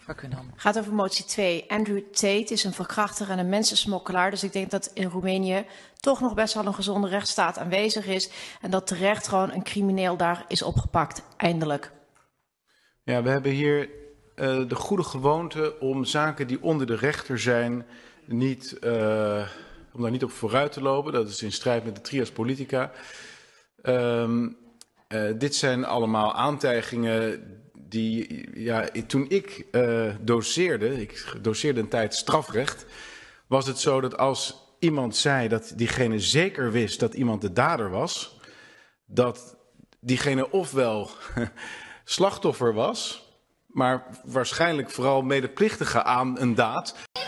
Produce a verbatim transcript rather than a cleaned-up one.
Het gaat over motie twee. Andrew Tate is een verkrachter en een mensensmokkelaar. Dus ik denk dat in Roemenië toch nog best wel een gezonde rechtsstaat aanwezig is. En dat terecht gewoon een crimineel daar is opgepakt. Eindelijk. Ja, we hebben hier uh, de goede gewoonte om zaken die onder de rechter zijn, niet, uh, om daar niet op vooruit te lopen. Dat is in strijd met de trias politica. Um, uh, dit zijn allemaal aantijgingen die, ja, toen ik uh, doceerde, ik doceerde een tijd strafrecht, was het zo dat als iemand zei dat diegene zeker wist dat iemand de dader was, dat diegene ofwel slachtoffer was, maar waarschijnlijk vooral medeplichtige aan een daad.